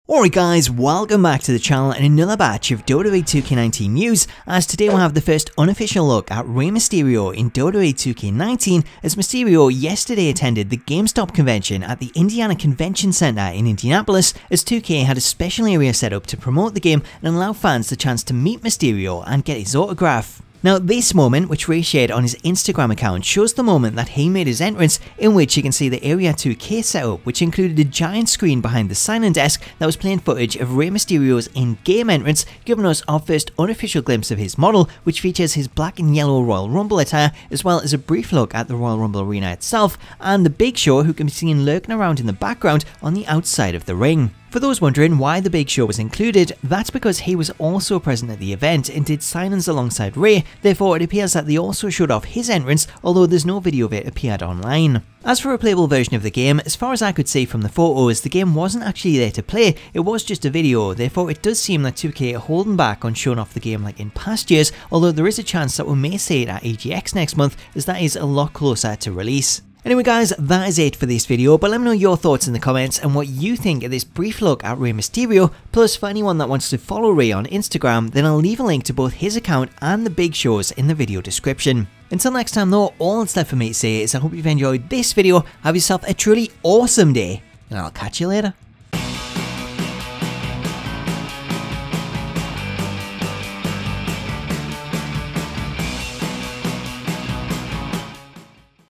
Alright guys, welcome back to the channel and another batch of WWE 2K19 news, as today we'll have the first unofficial look at Rey Mysterio in WWE 2K19, as Mysterio yesterday attended the GameStop convention at the Indiana Convention Center in Indianapolis, as 2K had a special area set up to promote the game and allow fans the chance to meet Mysterio and get his autograph. Now this moment, which Rey shared on his Instagram account, shows the moment that he made his entrance, in which you can see the Area 2K setup, which included a giant screen behind the sign-in desk that was playing footage of Rey Mysterio's in-game entrance, giving us our first unofficial glimpse of his model, which features his black and yellow Royal Rumble attire, as well as a brief look at the Royal Rumble arena itself, and the Big Show, who can be seen lurking around in the background on the outside of the ring. For those wondering why the Big Show was included, that's because he was also present at the event and did sign-ins alongside Rey, therefore it appears that they also showed off his entrance, although there's no video of it appeared online. As for a playable version of the game, as far as I could see from the photos, the game wasn't actually there to play, it was just a video, therefore it does seem that 2K are holding back on showing off the game like in past years, although there is a chance that we may see it at EGX next month, as that is a lot closer to release. Anyway guys, that is it for this video, but let me know your thoughts in the comments and what you think of this brief look at Rey Mysterio. Plus, for anyone that wants to follow Rey on Instagram, then I'll leave a link to both his account and the Big Show's in the video description. Until next time though, all that's left for me to say is I hope you've enjoyed this video, have yourself a truly awesome day, and I'll catch you later.